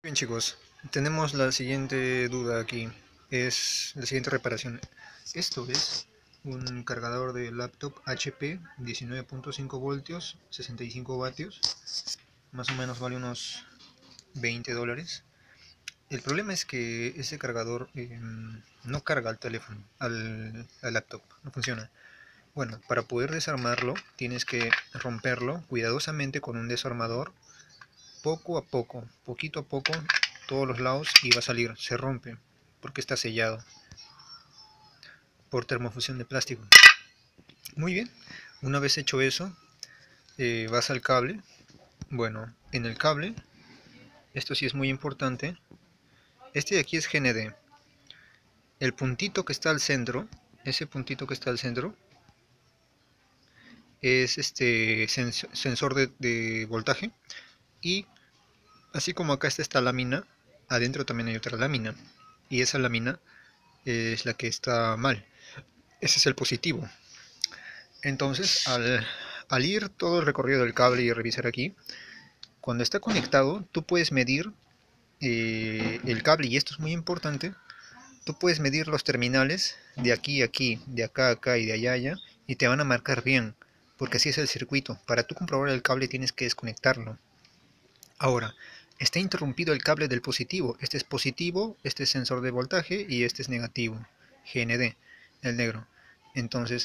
Bien chicos, tenemos la siguiente duda aquí, es la siguiente reparación. Esto es un cargador de laptop HP 19.5 voltios, 65 vatios, más o menos vale unos $20. El problema es que ese cargador no carga al teléfono, al laptop, no funciona. Bueno, para poder desarmarlo tienes que romperlo cuidadosamente con un desarmador poco a poco, poquito a poco, todos los lados y va a salir, se rompe, porque está sellado por termofusión de plástico. Muy bien, una vez hecho eso, vas al cable. Bueno, en el cable, esto sí es muy importante, este de aquí es GND. El puntito que está al centro, ese puntito que está al centro, es este sensor de voltaje. Y así como acá está esta lámina, adentro también hay otra lámina. Y esa lámina es la que está mal. Ese es el positivo. Entonces, al ir todo el recorrido del cable y revisar aquí, cuando está conectado, tú puedes medir el cable, y esto es muy importante, tú puedes medir los terminales de aquí a aquí, de acá a acá y de allá a allá, y te van a marcar bien, porque así es el circuito. Para tú comprobar el cable tienes que desconectarlo. Ahora, está interrumpido el cable del positivo. Este es positivo, este es sensor de voltaje y este es negativo, GND, el negro. Entonces,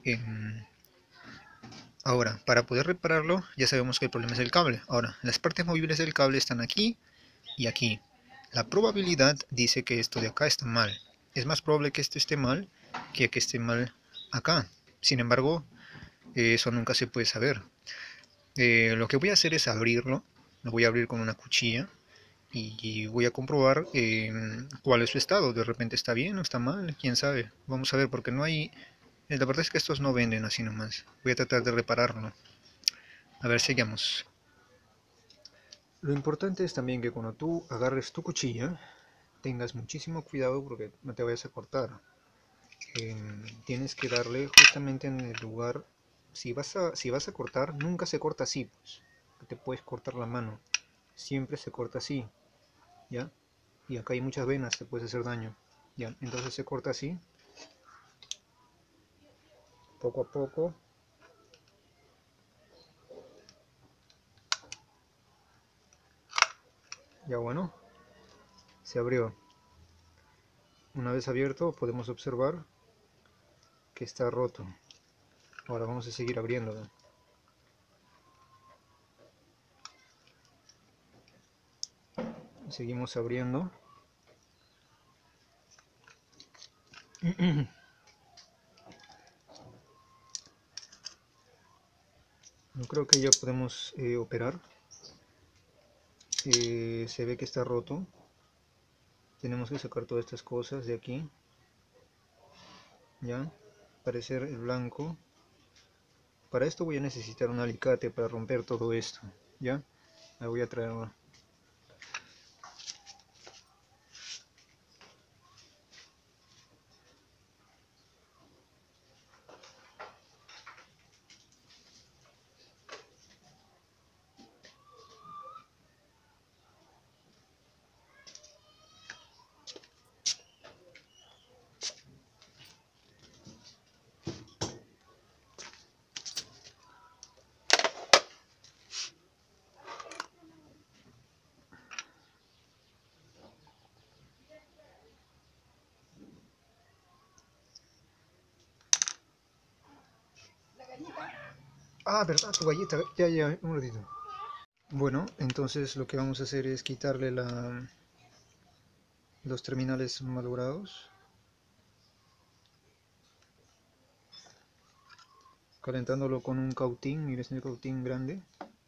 ahora, para poder repararlo, ya sabemos que el problema es el cable. Ahora, las partes movibles del cable están aquí y aquí. La probabilidad dice que esto de acá está mal. Es más probable que esto esté mal que esté mal acá. Sin embargo, eso nunca se puede saber. Lo que voy a hacer es abrirlo. Lo voy a abrir con una cuchilla y voy a comprobar cuál es su estado. De repente está bien o está mal, quién sabe. Vamos a ver, porque no hay... La verdad es que estos no venden así nomás. Voy a tratar de repararlo. A ver, sigamos. Lo importante es también que cuando tú agarres tu cuchilla, tengas muchísimo cuidado porque no te vayas a cortar. Tienes que darle justamente en el lugar. Si vas a cortar, nunca se corta así, pues. Te puedes cortar la mano. Siempre se corta así, ¿ya? Y acá hay muchas venas, te puedes hacer daño. ¿Ya? Entonces se corta así, poco a poco. Ya bueno, se abrió. Una vez abierto podemos observar que está roto. Ahora vamos a seguir abriéndolo. Seguimos abriendo. No creo que ya podemos operar. Se ve que está roto. Tenemos que sacar todas estas cosas de aquí. Ya, parecer el blanco. Para esto voy a necesitar un alicate para romper todo esto. Ya, la voy a traer ahora. Ah, verdad, tu galleta. Ya, un ratito. Bueno, entonces lo que vamos a hacer es quitarle los terminales malogrados, calentándolo con un cautín. Mira, este cautín grande.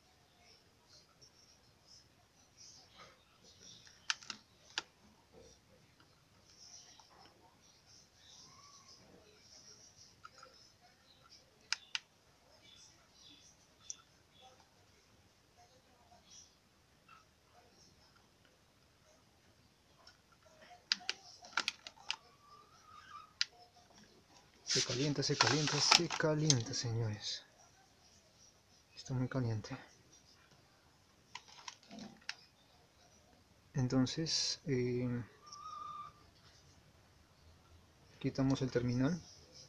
Se calienta, se calienta, se calienta, señores. Está muy caliente. Entonces quitamos el terminal.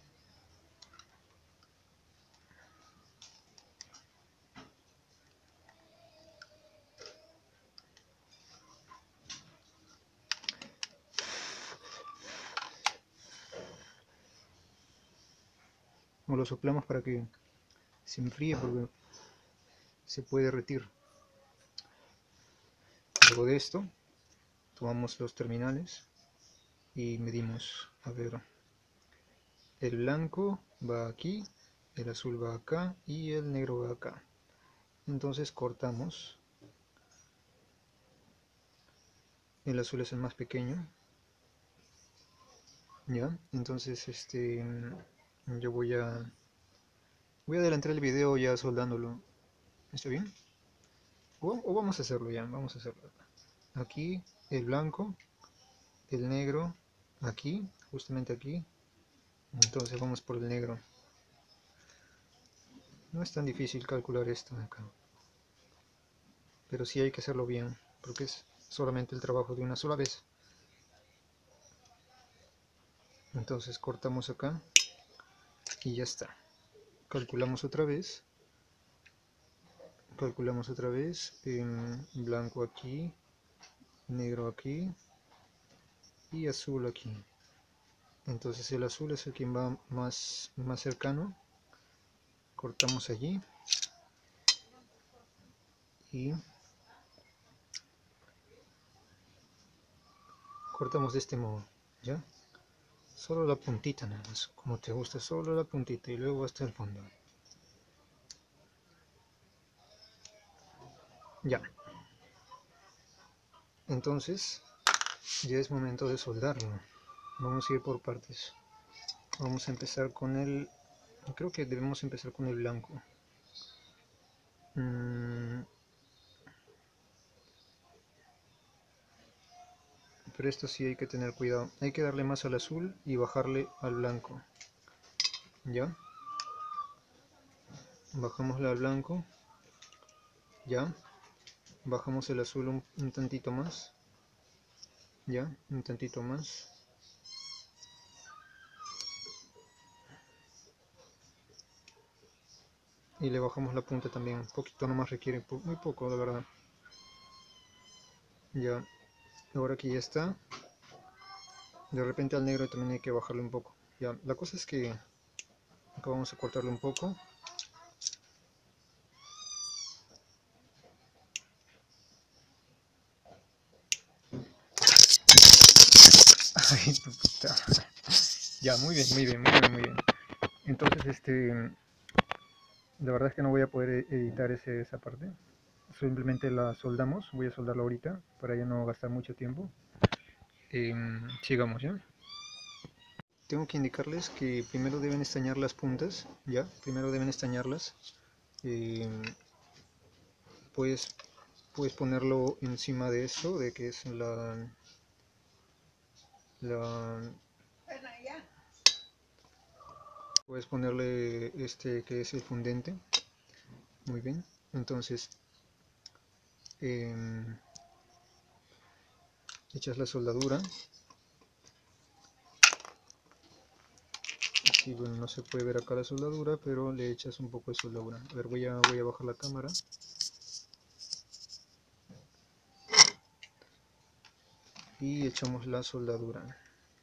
O lo soplamos para que se enfríe porque se puede derretir. Luego de esto tomamos los terminales y medimos. A ver, el blanco va aquí, el azul va acá y el negro va acá. Entonces cortamos. El azul es el más pequeño. Ya, entonces yo voy a adelantar el video ya soldándolo. ¿Está bien? O vamos a hacerlo ya, vamos a hacerlo. Aquí el blanco, el negro, aquí, justamente aquí. Entonces vamos por el negro. No es tan difícil calcular esto de acá, pero sí hay que hacerlo bien, porque es solamente el trabajo de una sola vez. Entonces cortamos acá y ya está. Calculamos otra vez. Calculamos otra vez. Blanco aquí, negro aquí y azul aquí. Entonces el azul es el que va más cercano. Cortamos allí y cortamos de este modo, ¿ya? Solo la puntita nada más, como te gusta, solo la puntita y luego hasta el fondo. Ya. Entonces ya es momento de soldarlo. Vamos a ir por partes. Vamos a empezar con el... Creo que debemos empezar con el blanco. Pero esto sí hay que tener cuidado. Hay que darle más al azul y bajarle al blanco. ¿Ya? Bajamosle al blanco. ¿Ya? Bajamos el azul un tantito más. ¿Ya? Un tantito más. Y le bajamos la punta también. Un poquito nomás requiere, muy poco de verdad. Ya. Ahora que ya está. De repente al negro también hay que bajarle un poco. Ya. La cosa es que acá vamos a cortarle un poco. Ay, tu puta. Ya, muy bien, muy bien, muy bien, muy bien. Entonces, la verdad es que no voy a poder editar esa parte. Simplemente la soldamos. Voy a soldarla ahorita para ya no gastar mucho tiempo. Sigamos, ¿ya? Tengo que indicarles que primero deben estañar las puntas, ¿ya? Primero deben estañarlas. Puedes ponerlo encima de esto, de que es puedes ponerle que es el fundente. Muy bien. Entonces echas la soldadura. Sí, bueno, no se puede ver acá la soldadura, pero le echas un poco de soldadura. A ver, voy a bajar la cámara. Y echamos la soldadura.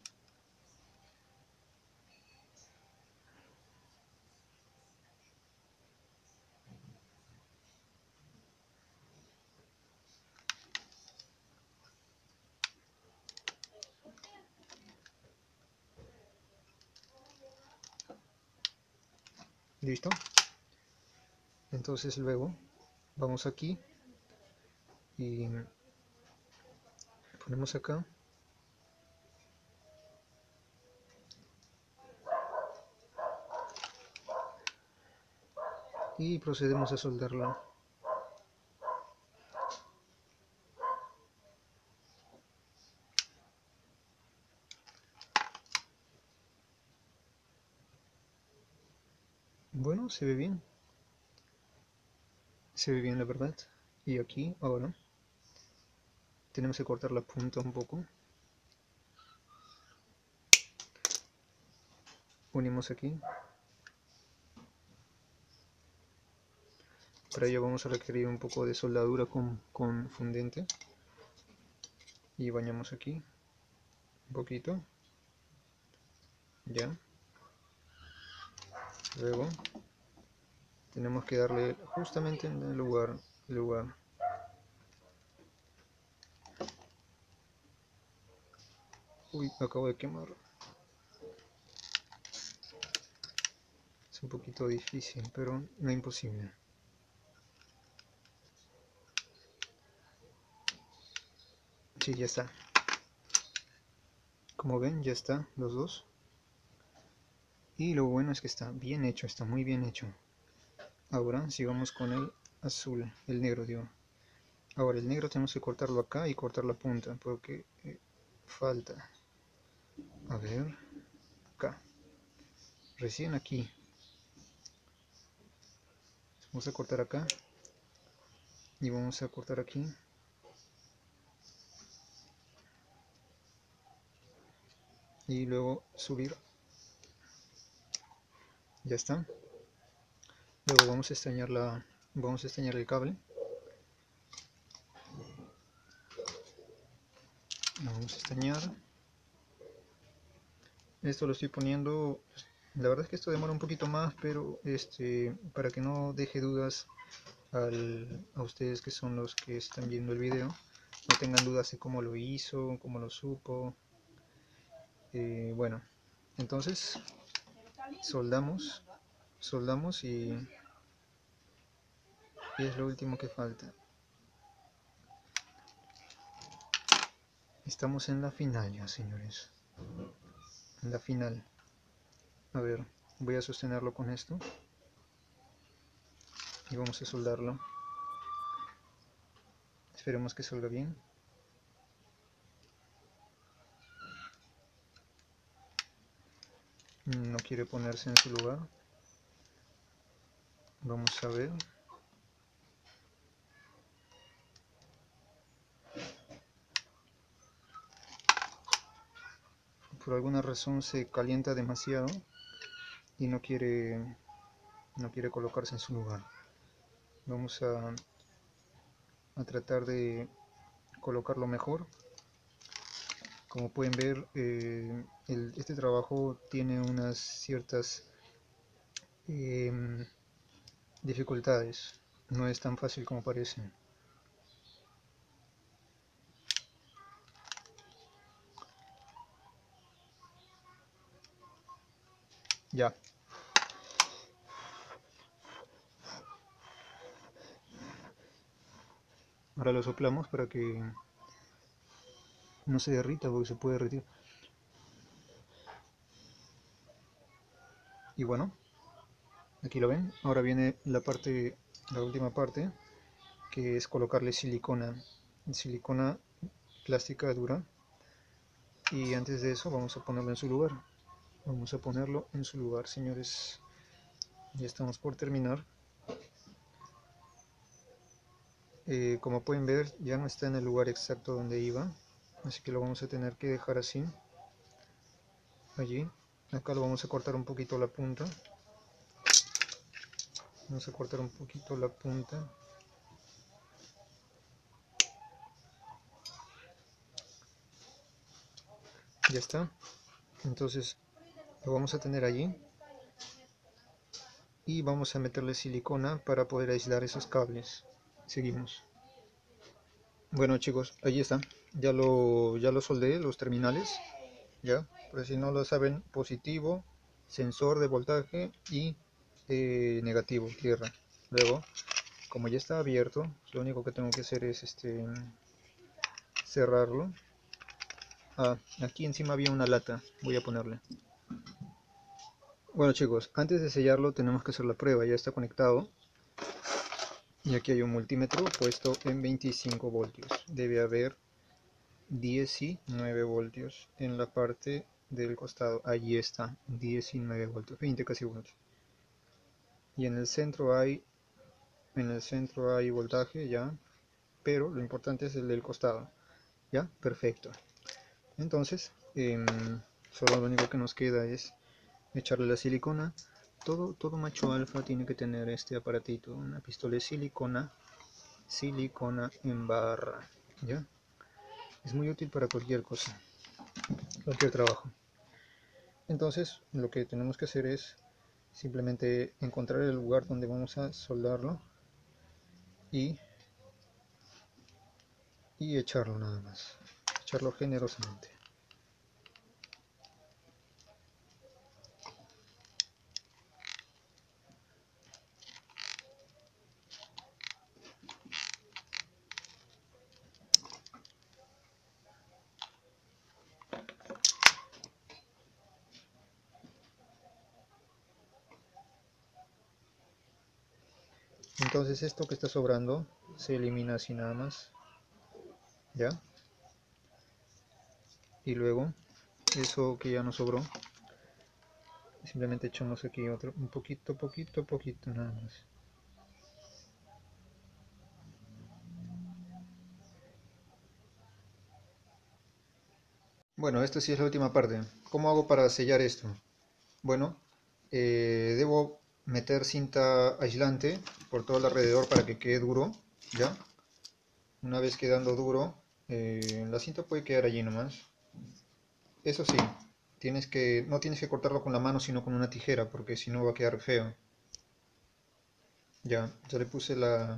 ¿Listo? Entonces luego vamos aquí y ponemos acá. Y procedemos a soldarlo. Bueno, se ve bien. Se ve bien la verdad. Y aquí ahora tenemos que cortar la punta un poco. Unimos aquí. Para ello vamos a requerir un poco de soldadura con fundente. Y bañamos aquí un poquito. Ya. Luego tenemos que darle justamente en el lugar. Uy, me acabo de quemar. Es un poquito difícil, pero no imposible. Sí, ya está. Como ven, ya está los dos. Y lo bueno es que está bien hecho, está muy bien hecho. Ahora sigamos con el azul, el negro digo. Ahora el negro tenemos que cortarlo acá y cortar la punta porque falta. A ver, acá. Recién aquí. Vamos a cortar acá. Y vamos a cortar aquí. Y luego subir. Ya está. Luego vamos a estañar el cable. Lo vamos a estañar. Esto lo estoy poniendo. La verdad es que esto demora un poquito más, pero para que no deje dudas a ustedes que son los que están viendo el video, no tengan dudas de cómo lo hizo, cómo lo supo. Bueno, entonces soldamos y es lo último que falta. Estamos en la final ya, señores. En la final. A ver, voy a sostenerlo con esto y vamos a soldarlo. Esperemos que salga bien. No quiere ponerse en su lugar. Vamos a ver. Por alguna razón se calienta demasiado y no quiere colocarse en su lugar. Vamos a tratar de colocarlo mejor. Como pueden ver, este trabajo tiene unas ciertas dificultades. No es tan fácil como parece. Ya. Ahora lo soplamos para que no se derrita porque se puede derretir. Y bueno, aquí lo ven. Ahora viene la última parte, que es colocarle silicona plástica dura. Y antes de eso vamos a ponerlo en su lugar. Vamos a ponerlo en su lugar, señores. Ya estamos por terminar. Como pueden ver, ya no está en el lugar exacto donde iba, así que lo vamos a tener que dejar así. Allí. Acá lo vamos a cortar un poquito la punta. Vamos a cortar un poquito la punta. Ya está. Entonces lo vamos a tener allí. Y vamos a meterle silicona para poder aislar esos cables. Seguimos. Bueno chicos, allí está. Ya lo soldé, los terminales. Ya, por si no lo saben, positivo, sensor de voltaje y negativo, tierra. Luego, como ya está abierto, lo único que tengo que hacer es cerrarlo. Aquí encima había una lata, voy a ponerle. Bueno chicos, antes de sellarlo tenemos que hacer la prueba. Ya está conectado y aquí hay un multímetro puesto en 25 voltios. Debe haber 19 voltios en la parte del costado. Allí está, 19 voltios, 20 casi voltios. Y en el centro hay voltaje ya, pero lo importante es el del costado. ¿Ya? Perfecto. Entonces, solo lo único que nos queda es echarle la silicona. Todo macho alfa tiene que tener este aparatito, una pistola de silicona en barra, ¿ya? Es muy útil para cualquier cosa, cualquier trabajo. Entonces, lo que tenemos que hacer es simplemente encontrar el lugar donde vamos a soldarlo y, echarlo nada más, echarlo generosamente. Entonces esto que está sobrando se elimina así nada más, ¿ya? Y luego eso que ya nos sobró, simplemente echamos aquí otro, un poquito, poquito nada más. Bueno, esta sí es la última parte. ¿Cómo hago para sellar esto? Bueno, debo meter cinta aislante por todo el alrededor para que quede duro, ¿ya? Una vez quedando duro, la cinta puede quedar allí nomás. Eso sí, no tienes que cortarlo con la mano, sino con una tijera, porque si no va a quedar feo. Ya le puse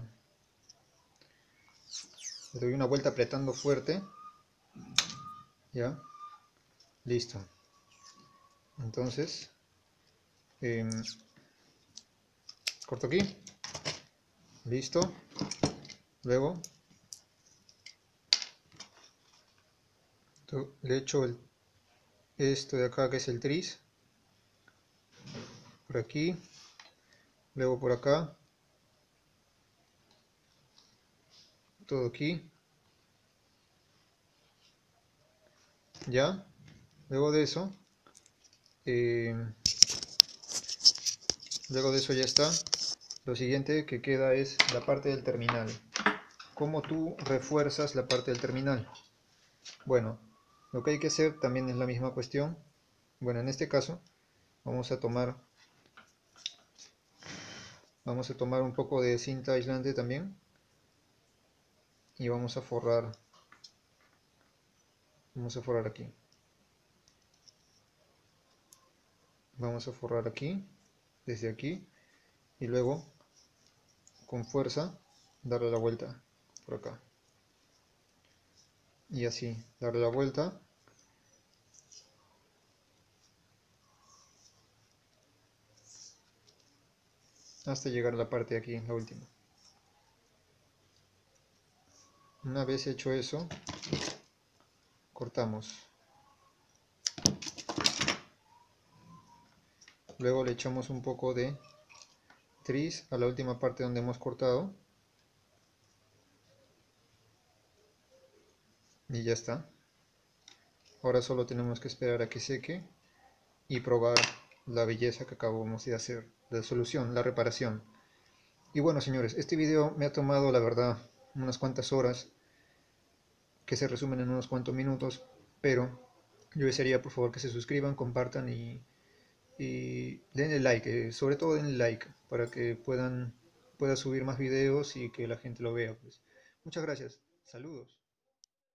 le doy una vuelta apretando fuerte, ya, listo. Entonces, em, corto aquí, listo. Luego, le echo esto de acá que es el tris, por aquí, luego por acá, todo aquí, ya. Luego de eso, em, luego de eso ya está. Lo siguiente que queda es la parte del terminal. ¿Cómo tú refuerzas la parte del terminal? Bueno, lo que hay que hacer también es la misma cuestión. Bueno, en este caso vamos a tomar un poco de cinta aislante también y vamos a forrar aquí. Vamos a forrar aquí, desde aquí, y luego con fuerza darle la vuelta por acá. Y así, darle la vuelta hasta llegar a la parte de aquí, la última. Una vez hecho eso, cortamos. Luego le echamos un poco de tris a la última parte donde hemos cortado. Y ya está. Ahora solo tenemos que esperar a que seque y probar la belleza que acabamos de hacer, la solución, la reparación. Y bueno, señores, este video me ha tomado, la verdad, unas cuantas horas, que se resumen en unos cuantos minutos, pero yo desearía por favor que se suscriban, compartan y denle like, sobre todo denle like, para que pueda subir más videos y que la gente lo vea, pues. Muchas gracias, saludos.